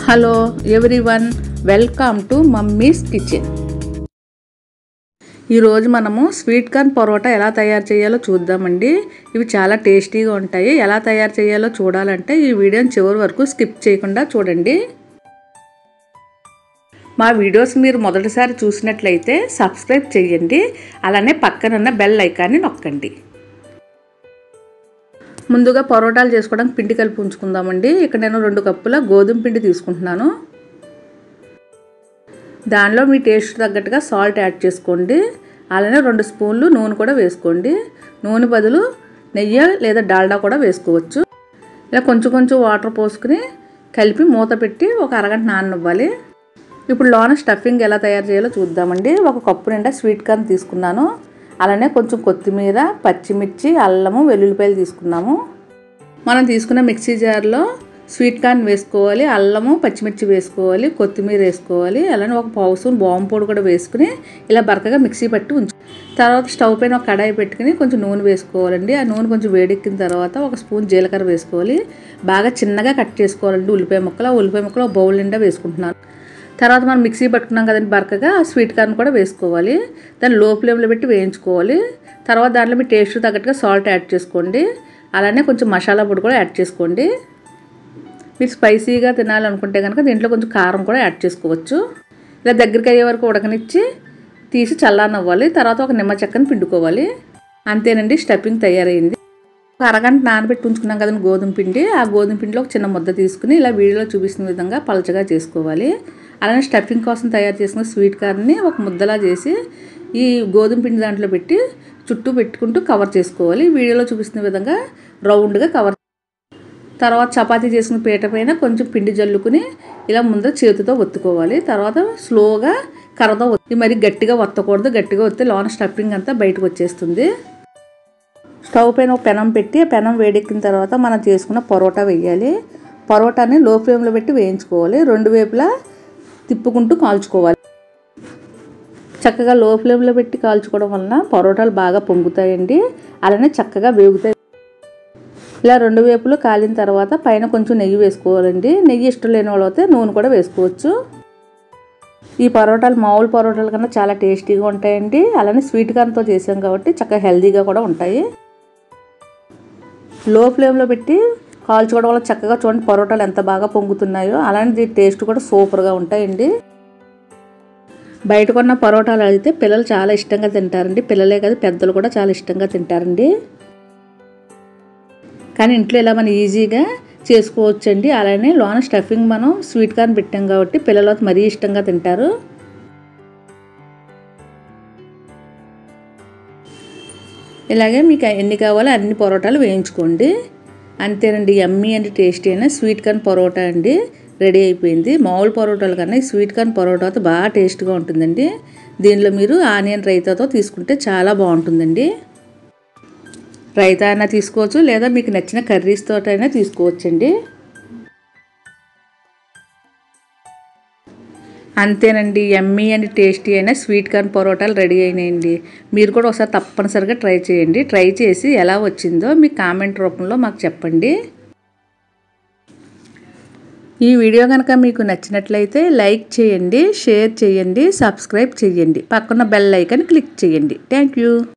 Hello everyone, welcome to mummy's kitchen. ఈరోజు మనము sweet corn parotta ఎలా తయారు చేయాలో చూద్దామండి. ఇవి చాలా టేస్టీగా ఉంటాయి. ఎలా తయారు చేయాలో చూడాలంటే ఈ వీడియోని చివరి వరకు స్కిప్ చేయకుండా చూడండి. మా వీడియోస్ మీరు మొదటిసారి చూసినట్లయితే సబ్స్క్రైబ్ చేయండి, అలానే పక్కనున్న బెల్ ఐకాన్ని నొక్కండి. ముందుగా పరోటాలు చేసుకోవడానికి పిండి కలిపి ఉంచుకుందామండి. ఇక్కడ నేను 2 కప్పుల గోధుమ పిండి తీసుకుంటున్నాను. దానిలో మీ టేస్ట్ తగ్గట్టుగా సాల్ట్ యాడ్ చేసుకోండి. అలానే 2 స్పూన్లు నూనె కూడా వేసుకోండి. నూనె బదులు నెయ్యి లేదా డాల్డా కూడా వేసుకోవచ్చు. ఇలా కొంచెం వాటర్ పోసుకుని కలిపి మూత పెట్టి ఒక అరగంట నాననివ్వాలి. ఇప్పుడు లోన స్టఫింగ్ ఎలా తయారు చేయాలో చూద్దామండి. 1 కప్పు నిండా స్వీట్ కార్న్ తీసుకున్నాను. అలానే కొంచెం కొత్తిమీర, పచ్చిమిర్చి, అల్లము, వెల్లుల్లిపాయలు తీసుకున్నాము. మనం తీసుకున్న మిక్సీ జార్లో స్వీట్ కార్న్ వేసుకోవాలి, అల్లము, పచ్చిమిర్చి వేసుకోవాలి, కొత్తిమీర వేసుకోవాలి. అలానే 1 పావు స్పూన్ వాము పొడి కూడా వేసుకుని ఇలా బరకగా మిక్సీ పట్టి ఉంచు. తర్వాత స్టవ్ పైన ఒక కడాయి పెట్టుకుని కొంచెం నూనె వేసుకోవాలండి. ఆ నూనె కొంచెం వేడెక్కిన తర్వాత 1 స్పూన్ జీలకర్ర వేసుకోవాలి. బాగా చిన్నగా కట్ చేసుకోవాలండి ఉల్లిపాయ ముక్కలు. ఆ ఉల్లిపాయ ముక్కలు 1 బౌల్ నిండా వేసుకుంటున్నాను. తర్వాత మనం మిక్సీ పట్టుకున్నాం కదండి బరకగా, ఆ స్వీట్ కార్న్ కూడా వేసుకోవాలి. దాన్ని లో ఫ్లేమ్లో పెట్టి వేయించుకోవాలి. తర్వాత దాంట్లో మీ టేస్ట్ తగ్గట్టుగా సాల్ట్ యాడ్ చేసుకోండి. అలానే కొంచెం మసాలా పొడి కూడా యాడ్ చేసుకోండి. మీరు స్పైసీగా తినాలనుకుంటే కనుక దీంట్లో కొంచెం కారం కూడా యాడ్ చేసుకోవచ్చు. ఇలా దగ్గరికి అయ్యే వరకు ఉడకనిచ్చి తీసి చల్లారనివ్వాలి. తర్వాత 1 నిమ్మ చెక్కని పిండుకోవాలి. అంతేనండి, స్టఫింగ్ తయారైంది. ఒక అరగంట నానబెట్టి ఉంచుకున్నాం కదండి గోధుమ పిండి. ఆ గోధుమ పిండిలో ఒక చిన్న ముద్ద తీసుకుని ఇలా వీడియోలో చూపిస్తున్న విధంగా పలచగా చేసుకోవాలి. అలానే స్టఫింగ్ కోసం తయారు చేసుకున్న స్వీట్ కార్న్ని ఒక ముద్దలా చేసి ఈ గోధుమ పిండి దాంట్లో పెట్టి చుట్టూ పెట్టుకుంటూ కవర్ చేసుకోవాలి. వీడియోలో చూపిస్తున్న విధంగా రౌండ్గా కవర్. తర్వాత చపాతీ చేసుకున్న పీట పైన కొంచెం పిండి జల్లుకుని ఇలా ముందర చేతితో ఒత్తుకోవాలి. తర్వాత స్లోగా కర్రతో ఒత్తి, మరి గట్టిగా ఒత్తకూడదు. గట్టిగా ఒత్తి లోన స్టఫింగ్ అంతా బయటకు వచ్చేస్తుంది. స్టవ్ పైన ఒక పెనం పెట్టి ఆ పెనం వేడెక్కిన తర్వాత మనం చేసుకున్న పరోటా వేయాలి. పరోటాని లో ఫ్లేమ్లో పెట్టి వేయించుకోవాలి. 2 వైపులా తిప్పుకుంటూ కాల్చుకోవాలి. చక్కగా లో ఫ్లేమ్లో పెట్టి కాల్చుకోవడం వలన పరోటాలు బాగా పొంగుతాయండి. అలానే చక్కగా వేగుతాయి. ఇలా 2 వైపులు కాలిన తర్వాత పైన కొంచెం నెయ్యి వేసుకోవాలండి. నెయ్యి ఇష్టం లేని వాళ్ళు అయితే నూనె కూడా వేసుకోవచ్చు. ఈ పరోటాలు మామూలు పరోటాల కన్నా చాలా టేస్టీగా ఉంటాయండి. అలానే స్వీట్ కార్న్తో చేసాం కాబట్టి చక్కగా హెల్తీగా కూడా ఉంటాయి. లో ఫ్లేమ్లో పెట్టి కాల్చుకోవడం వల్ల చక్కగా చూడండి పరోటాలు ఎంత బాగా పొంగుతున్నాయో. అలానే టేస్ట్ కూడా సూపర్గా ఉంటాయండి. బయట కొన్న పరోటాలు అయితే పిల్లలు చాలా ఇష్టంగా తింటారండి. పిల్లలే కాదు పెద్దలు కూడా చాలా ఇష్టంగా తింటారండి. కానీ ఇంట్లో ఇలా మనం ఈజీగా చేసుకోవచ్చండి. అలానే లోన స్టఫింగ్ మనం స్వీట్ కార్న్ పెట్టాం కాబట్టి పిల్లలు మరీ ఇష్టంగా తింటారు. ఇలాగే మీకు ఎన్ని కావాలో అన్ని పరోటాలు వేయించుకోండి. అంతేనండి, యమ్మీ అండ్ టేస్టీ అయిన స్వీట్ కార్న్ పరోటా అండి రెడీ అయిపోయింది. మామూలు పరోటాల కన్నా ఈ స్వీట్ కార్న్ పరోటాతో బాగా టేస్ట్గా ఉంటుందండి. దీనిలో మీరు ఆనియన్ రైతాతో తీసుకుంటే చాలా బాగుంటుందండి. రైతా అయినా తీసుకోవచ్చు, లేదా మీకు నచ్చిన కర్రీస్ తోట అయినా తీసుకోవచ్చండి. అంతేనండి, యమ్మీ అండ్ టేస్టీ అయిన స్వీట్ కార్న్ పరోటాలు రెడీ అయినాయండి. మీరు కూడా ఒకసారి తప్పనిసరిగా ట్రై చేయండి. ట్రై చేసి ఎలా వచ్చిందో మీ కామెంట్ రూపంలో మాకు చెప్పండి. ఈ వీడియో కనుక మీకు నచ్చినట్లయితే లైక్ చేయండి, షేర్ చేయండి, సబ్స్క్రైబ్ చేయండి, పక్కన బెల్ ఐకాన్ క్లిక్ చేయండి. Thank you.